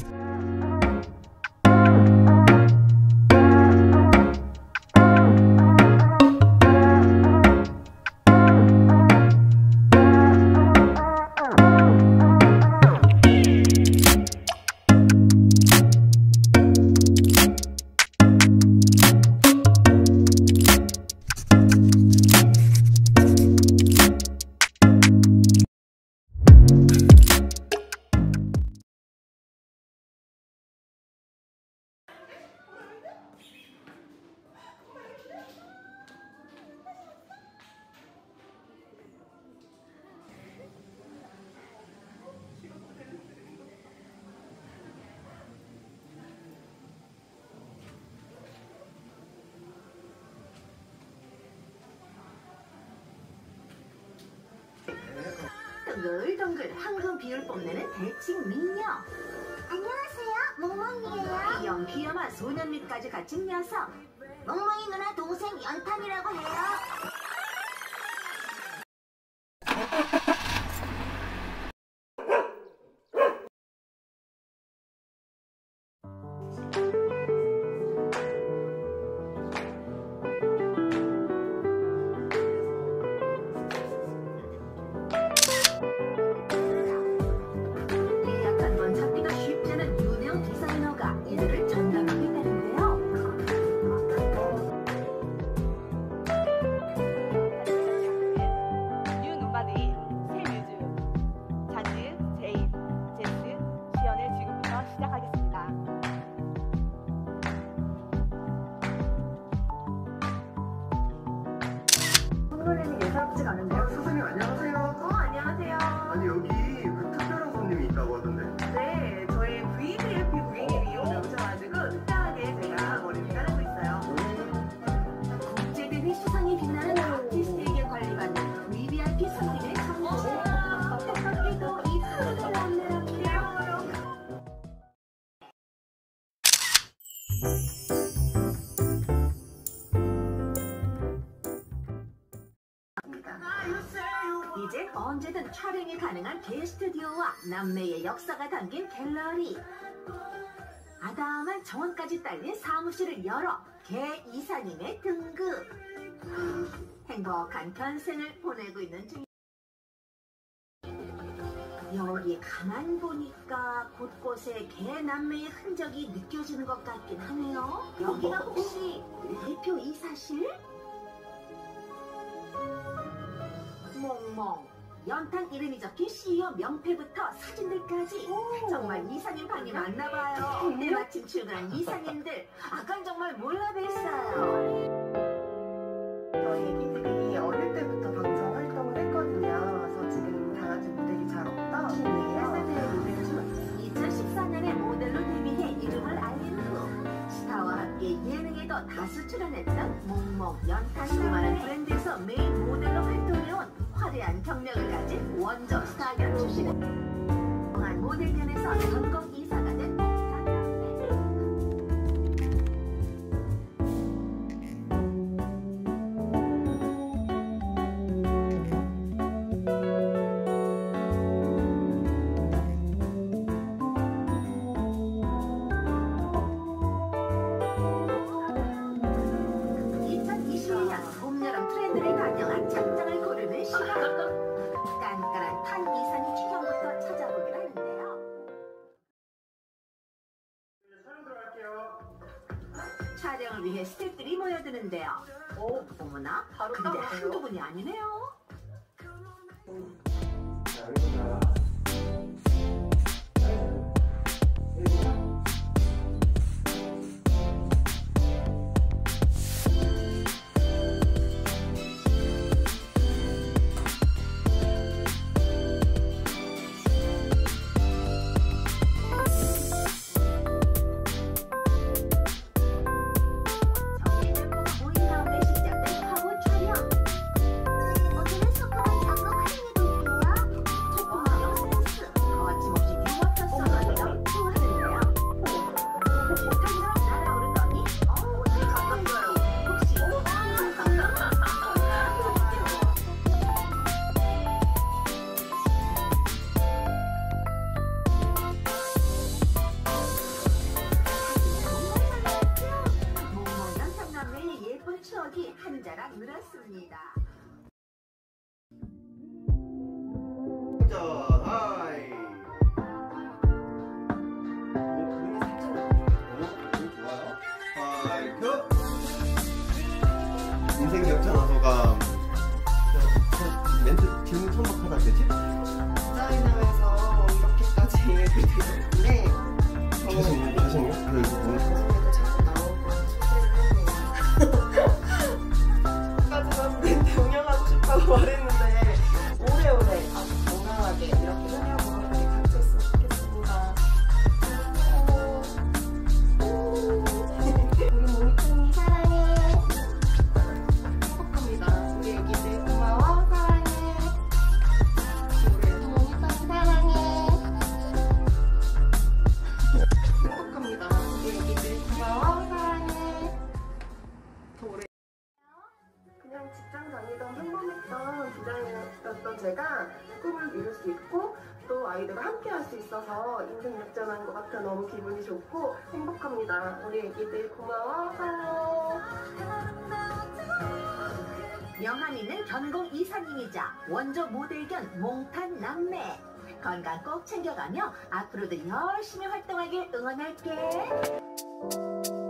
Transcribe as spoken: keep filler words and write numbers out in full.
동글동글 황금 비율 뽐내는 대칭 미녀. 안녕하세요, 멍멍이에요. 귀염 귀염한 소년미까지 갖춘 녀석. 멍멍이 누나 동생 연탄이라고 해요. 이제 언제든 촬영이 가능한 개스튜디오와 남매의 역사가 담긴 갤러리. 아담한 정원까지 딸린 사무실을 열어 개 이사님의 등극. 행복한 견생을 보내고 있는 중. 여기 가만 보니까 곳곳에 개 남매의 흔적이 느껴지는 것 같긴 하네요. 여기가 혹시 대표 이사실? 멍멍, 연탄 이름이 적힌 씨이오 명패부터 사진들까지. 오. 정말 이사님 방이 많나봐요. 때마침 출근한 이사님들, 아깐 정말 몰라뵀어요. 저희 애기들이 어릴 때부터 방송 활동을 했거든요. 그래서 지금 다 같이 모델이 잘 없다. 일 세대의 모델을 좀 이천십사 년에 모델로 데뷔해 이름을 알린 후 스타와 함께 예능에도 다수 출연했던 멍멍, 연탄 수많은 브랜드에서 메인 모델로 활동해온 화려한 경력을 가진 원조 스타견 출신은 동안 모델견에서 전국 이사가 된 목탄 남매. 이천이십 년 봄, 여름 트렌드를 반영한 착장을 고르는 시간. 깐깐한 탄 이사님 취향부터 찾아보기로 하는데요. 촬영 들어갈게요. 촬영을 위해 스태프들이 모여드는데요. 오, 어머나? 바로 근데 따라오세요. 한두 분이 아니네요. 자, 여기서 정리 멤버가 모인 가운데 시작된 화보 촬영. 있습니다. 자, 하이. 몸이 살짝 나오죠? 좋아요. 하이, 큐. 인생 역전한 소감. 멘트 질문 천박하다 되지? 디자이너에서 이렇게까지 되셨는데 죄송해요. 죄송해요. 그 너무 방송에도 자주 나오고 소개를 했네요. 까지만 멘트 응용하고 싶다고 말했는데 오래오래 아주 건강하게 이렇게 소녀분들이 같이 했으면 좋겠습니다. 우리 모니터니 사랑해. 행복합니다. 우리 애기들 고마워. 사랑해. 우리 모니터니 사랑해. 행복합니다. 우리 애기들 고마워. 사랑해. 더 오래. 그냥 직장 다니던 평범했던 디자이너였던 제가 꿈을 이룰 수 있고 또 아이들과 함께 할 수 있어서 인생 역전한 것 같아 너무 기분이 좋고 행복합니다. 우리 애기들 고마워. 사랑해. 명한이는 전공 이사님이자 원조 모델 겸 몽탄 남매. 건강 꼭 챙겨가며 앞으로도 열심히 활동하길 응원할게.